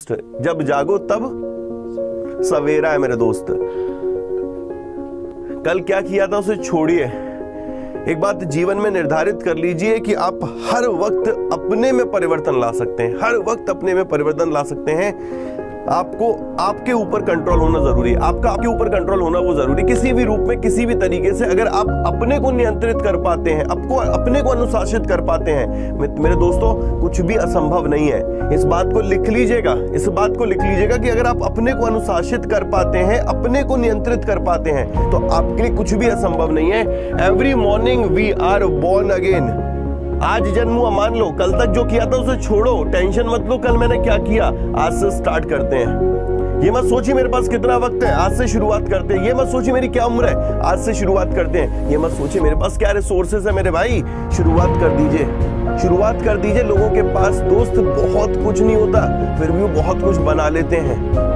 दोस्त, जब जागो तब सवेरा है मेरे दोस्त। कल क्या किया था उसे छोड़िए, एक बात जीवन में निर्धारित कर लीजिए कि आप हर वक्त अपने में परिवर्तन ला सकते हैं, हर वक्त अपने में परिवर्तन ला सकते हैं। आपको आपके ऊपर कंट्रोल होना जरूरी है, आपके ऊपर कंट्रोल होना वो जरूरी, किसी भी रूप में किसी भी तरीके से अगर आप अपने को नियंत्रित कर पाते हैं, अपने को अनुशासित कर पाते हैं, मेरे दोस्तों कुछ भी असंभव नहीं है। इस बात को लिख लीजिएगा, इस बात को लिख लीजिएगा कि अगर आप अपने को अनुशासित कर पाते हैं, अपने को नियंत्रित कर पाते हैं, तो आपके लिए कुछ भी असंभव नहीं है। Every morning we are born again. आज जन्म हुआ मान लो, कल तक जो किया था उसे छोड़ो, टेंशन मत लो कल मैंने क्या किया, आज से स्टार्ट करते हैं। ये मत सोचिए मेरे पास कितना वक्त है, आज से शुरुआत करते हैं। ये मत सोचिए मेरी क्या उम्र है, आज से शुरुआत करते हैं। ये मत सोचिए मेरे पास क्या रिसोर्सेज है मेरे भाई, शुरुआत कर दीजिए, शुरुआत कर दीजिए। लोगों के पास दोस्त बहुत कुछ नहीं होता, फिर भी वो बहुत कुछ बना लेते हैं,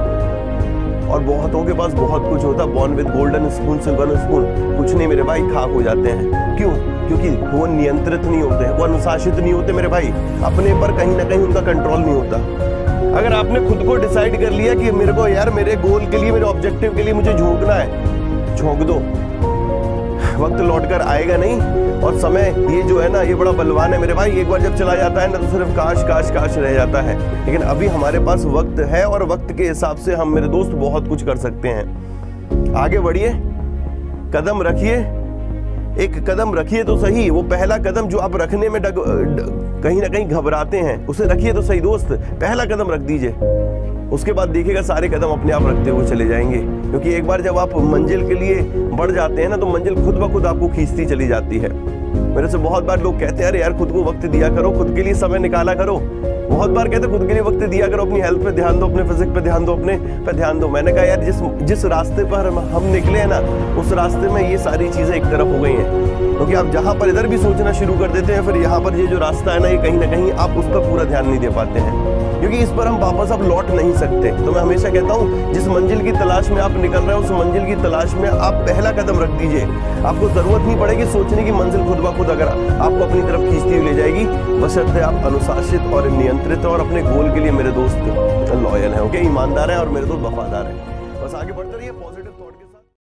और बहुतों के पास बहुत कुछ होता, born with golden spoon silver spoon, कुछ नहीं मेरे भाई, खाक हो जाते हैं। क्यों? क्योंकि वो नियंत्रित नहीं होते, वो अनुशासित नहीं होते मेरे भाई, अपने पर कहीं ना कहीं उनका कंट्रोल नहीं होता। अगर आपने खुद को डिसाइड कर लिया कि मेरे को यार मेरे गोल के लिए, मेरे ऑब्जेक्टिव के लिए मुझे झोंकना है, झोंक दो, वक्त लौट कर आएगा नहीं। और समय ये जो है ना, ये बड़ा बलवान है मेरे भाई, एक बार जब चला जाता है ना तो सिर्फ काश काश काश रह जाता है। लेकिन अभी हमारे पास वक्त है, और वक्त के हिसाब से हम मेरे दोस्त बहुत कुछ कर सकते हैं। आगे बढ़िए, कदम रखिए, एक कदम रखिए तो सही। वो पहला कदम जो आप रखने में कहीं ना कहीं घबराते हैं, उसे रखिए तो सही दोस्त, पहला कदम रख दीजिए, उसके बाद देखिएगा सारे कदम अपने आप रखते हुए चले जाएंगे। क्योंकि एक बार जब आप मंजिल के लिए बढ़ जाते हैं ना, तो मंजिल खुद ब खुद आपको खींचती चली जाती है। मेरे से बहुत बार लोग कहते हैं अरे यार खुद को वक्त दिया करो, खुद के लिए समय निकाला करो। बहुत बार कहते खुद के लिए वक्त दिया करो, अपनी हेल्थ पे ध्यान दो, अपने फिजिक पे ध्यान दो, अपने पे ध्यान दो। मैंने कहा यार जिस रास्ते पर हम निकले हैं ना, उस रास्ते में ये सारी चीजें एक तरफ हो गई हैं। क्योंकि आप जहां पर इधर भी सोचना शुरू कर देते हैं, फिर यहाँ पर ये जो रास्ता है ना, ये कहीं ना कहीं आप उस पर पूरा ध्यान नहीं दे पाते हैं, क्योंकि इस पर हम वापस अब लौट नहीं सकते। तो मैं हमेशा कहता हूँ, जिस मंजिल की तलाश में आप निकल रहे हो, उस मंजिल की तलाश में आप पहला कदम रख दीजिए। आपको जरूरत नहीं पड़ेगी सोचने की, मंजिल खुद ब खुद अगर आपको अपनी तरफ खींचती हुई ले जाएगी, बशर्ते आप अनुशासित और नियंत्रित और अपने गोल के लिए मेरे दोस्त लॉयल हैं, ओके, ईमानदार हैं और मेरे दोस्त वफादार हैं। बस आगे बढ़ते रहिए, पॉजिटिव